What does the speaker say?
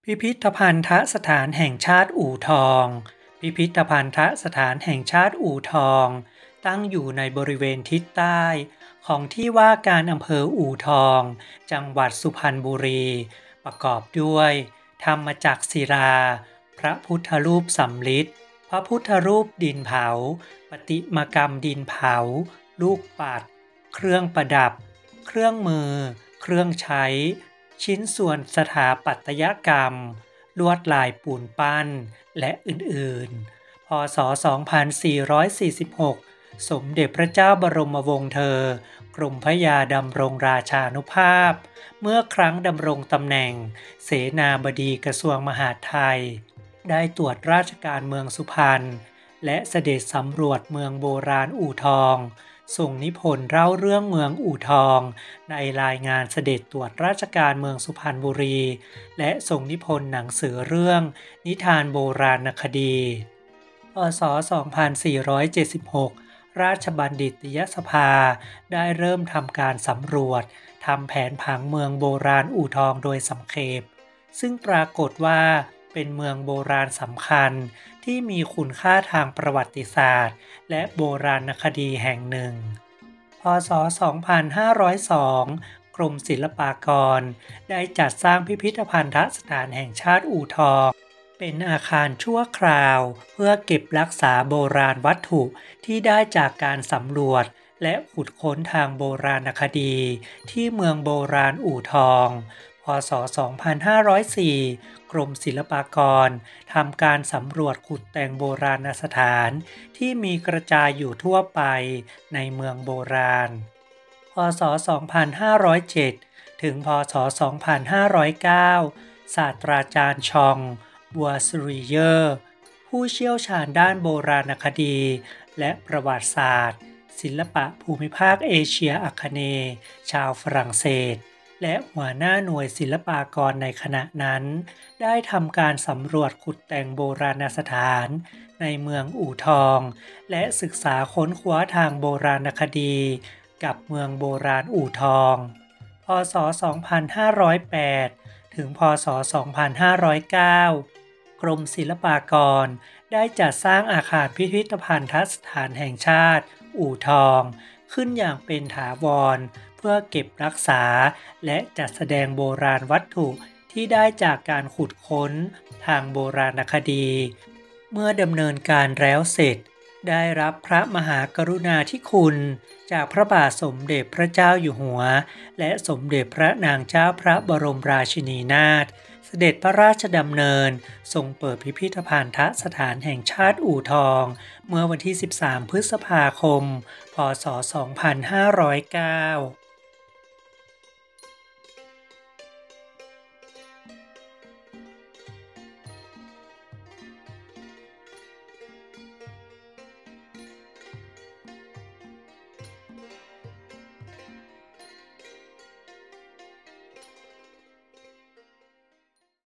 พิพิธภัณฑสถานแห่งชาติอู่ทอง พิพิธภัณฑสถานแห่งชาติอู่ทองตั้งอยู่ในบริเวณทิศใต้ของที่ว่าการอำเภออู่ทอง จังหวัดสุพรรณบุรี ประกอบด้วยธรรมจักรศิลา พระพุทธรูปสำริด พระพุทธรูปดินเผา ประติมากรรมดินเผา ลูกปัด เครื่องประดับ เครื่องมือ เครื่องใช้ ชิ้นส่วนสถาปัตยกรรม ลวดลายปูนปั้น และอื่นๆ พ.ศ. 2446 สมเด็จพระเจ้าบรมวงศ์เธอ กรมพระยาดำรงราชานุภาพ เมื่อครั้งดำรงตำแหน่งเสนาบดีกระทรวงมหาดไทย ได้ตรวจราชการเมืองสุพรรณ และเสด็จสำรวจเมืองโบราณอู่ทองส่งนิพนธ์เล่าเรื่องเมืองอู่ทองในรายงานเสด็จตรวจราชการเมืองสุพรรณบุรี และส่งนิพนธ์หนังสือเรื่องนิทานโบราณคดี พ.ศ. 2476 ราชบัณฑิตยสภาได้เริ่มทำการสำรวจทำแผนผังเมืองโบราณอู่ทองโดยสังเขปซึ่งปรากฏว่าเป็นเมืองโบราณสำคัญที่มีคุณค่าทางประวัติศาสตร์และโบราณคดีแห่งหนึ่ง พ.ศ. 2502 กรมศิลปากรได้จัดสร้างพิพิธภัณฑสถานแห่งชาติอู่ทองเป็นอาคารชั่วคราวเพื่อเก็บรักษาโบราณวัตถุที่ได้จากการสำรวจและขุดค้นทางโบราณคดีที่เมืองโบราณอู่ทอง พ.ศ. 2504 กรมศิลปากรทำการสำรวจขุดแต่งโบราณสถานที่มีกระจายอยู่ทั่วไปในเมืองโบราณ พ.ศ. 2507 ถึง พ.ศ. 2509 ศาสตราจารย์ชอง บัวสุริเยอร์ ผู้เชี่ยวชาญด้านโบราณคดีและประวัติศาสตร์ศิลปะภูมิภาคเอเชียอาคเนย์ชาวฝรั่งเศสและหัวหน้าหน่วยศิลปากรในขณะนั้นได้ทำการสำรวจขุดแต่งโบราณสถานในเมืองอู่ทองและศึกษาค้นคว้าทางโบราณคดีกับเมืองโบราณอู่ทอง พ.ศ. 2508 ถึง พ.ศ. 2509 กรมศิลปากรได้จัดสร้างอาคารพิพิธภัณฑสถานแห่งชาติอู่ทองขึ้นอย่างเป็นถาวรเพื่อเก็บรักษาและจัดแสดงโบราณวัตถุที่ได้จากการขุดค้นทางโบราณคดีเมื่อดำเนินการแล้วเสร็จได้รับพระมหากรุณาธิคุณจากพระบาทสมเด็จพระเจ้าอยู่หัวและสมเด็จพระนางเจ้าพระบรมราชินีนาถเสด็จพระราชดำเนินทรงเปิดพิพิธภัณฑสถานแห่งชาติอู่ทองเมื่อวันที่ 13 พฤษภาคม พ.ศ. 2509